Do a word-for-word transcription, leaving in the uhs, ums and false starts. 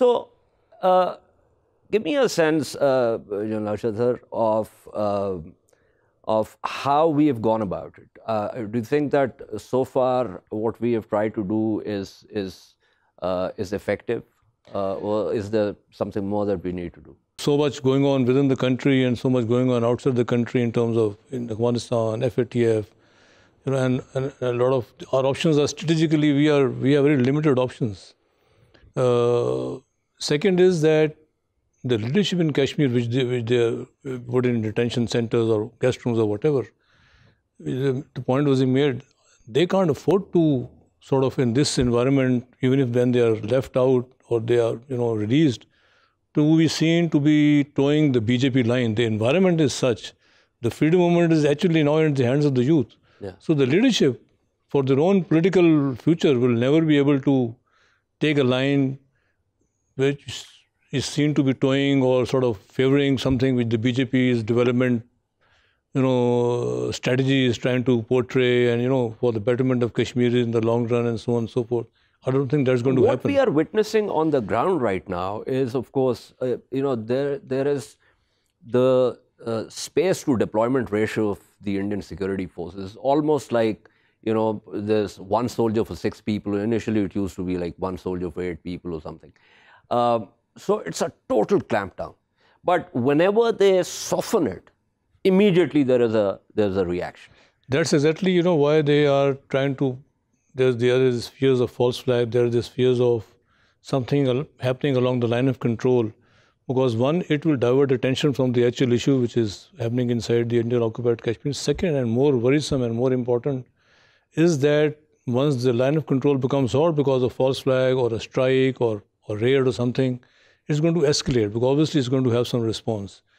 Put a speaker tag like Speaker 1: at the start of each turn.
Speaker 1: So, uh, give me a sense, uh, you know, Naushad, of uh, of how we have gone about it. Uh, do you think that so far what we have tried to do is is uh, is effective, uh, or is there something more that we need to do?
Speaker 2: So much going on within the country and so much going on outside the country in terms of in Afghanistan, F A T F, you know, and, and a lot of our options are strategically we are we have very limited options. Uh, second is that the leadership in Kashmir, which they, which they are put in detention centers or guest rooms or whatever, the point was made, they can't afford to sort of in this environment, even if when they are left out or they are, you know, released, to be seen to be towing the B J P line. The environment is such. The freedom movement is actually now in the hands of the youth.
Speaker 1: Yeah.
Speaker 2: So the leadership, for their own political future, will never be able to take a line which is seen to be towing or sort of favoring something which the B J P's development, you know, strategy is trying to portray, and, you know, for the betterment of Kashmir in the long run and so on and so forth. I don't think that's going to
Speaker 1: what
Speaker 2: happen.
Speaker 1: What we are witnessing on the ground right now is, of course, uh, you know, there there is the uh, space to deployment ratio of the Indian security forces, almost like, you know, there's one soldier for six people. Initially, it used to be like one soldier for eight people or something. Uh, so it's a total clampdown. But whenever they soften it, immediately there is a there's a reaction.
Speaker 2: That's exactly, you know, why they are trying to. There's there is fears of false flag. There is this fears of something al happening along the line of control, because one, it will divert attention from the actual issue which is happening inside the Indian occupied Kashmir. Second, and more worrisome and more important, is that once the line of control becomes hot because of false flag or a strike or or raid or something, it's going to escalate, because obviously it's going to have some response.